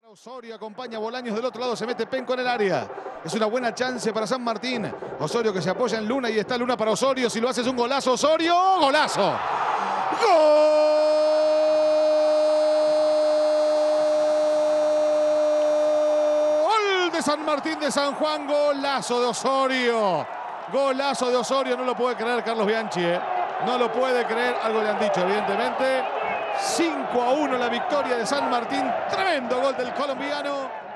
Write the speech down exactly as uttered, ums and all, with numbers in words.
Osorio acompaña a Bolaños del otro lado, se mete Penco en el área. Es una buena chance para San Martín. Osorio que se apoya en Luna y está Luna para Osorio. Si lo hace es un golazo, Osorio. ¡Golazo! ¡Gol de San Martín de San Juan! Golazo de Osorio. Golazo de Osorio. No lo puede creer Carlos Bianchi, ¿eh? No lo puede creer. Algo le han dicho, evidentemente. cinco a uno la victoria de San Martín. Tremendo gol del colombiano.